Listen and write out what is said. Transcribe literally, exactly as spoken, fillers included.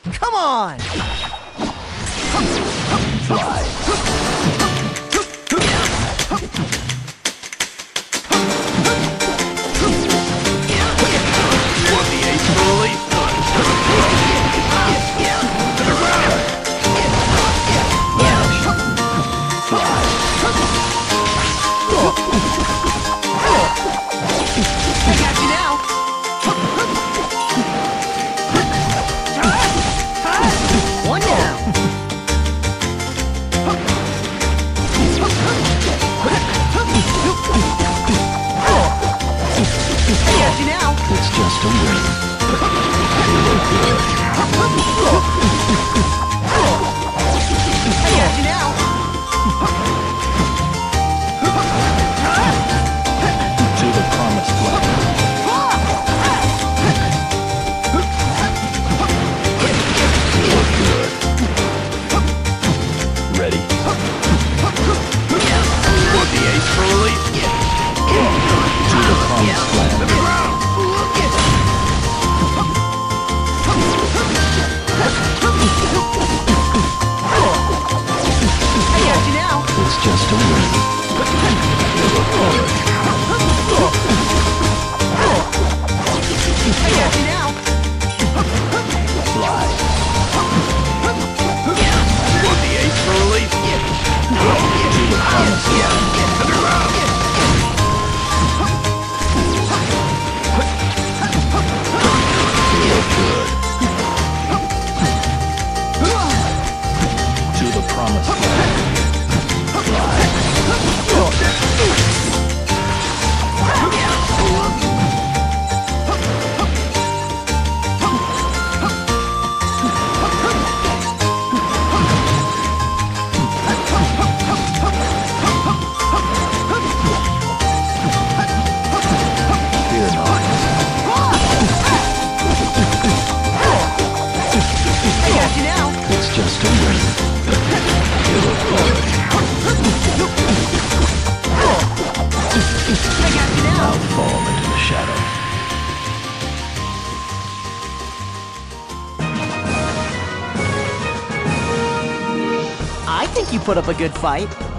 Come on! Fly. Want the ace for relief? I got you now! One down! I got you now! It's just a win. They look good. I got you now! To the promised land. They look good. Ready? Want the ace for relief? To the promised land. I got you now! It's just a win. They look good. I got you now! Fly. Want the ace for relief? To the promised land. They look good. To the promised land. Fly. Fear not. I got you now! It's just a win. They look good. I got you now! Now fall into the shadow. I think you put up a good fight.